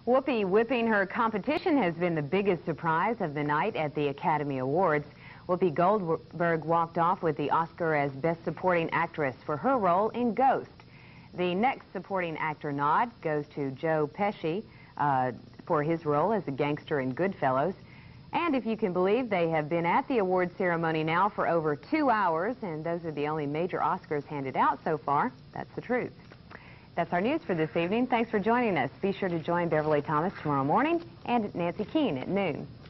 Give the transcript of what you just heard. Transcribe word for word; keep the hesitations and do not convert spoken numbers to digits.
Whoopi whipping her competition has been the biggest surprise of the night at the Academy Awards. Whoopi Goldberg walked off with the Oscar as Best Supporting Actress for her role in Ghost. The next supporting actor nod goes to Joe Pesci uh, for his role as a gangster in Goodfellas. And if you can believe, they have been at the award ceremony now for over two hours, and those are the only major Oscars handed out so far. That's the truth. That's our news for this evening. Thanks for joining us. Be sure to join Beverly Thomas tomorrow morning and Nancy Keene at noon.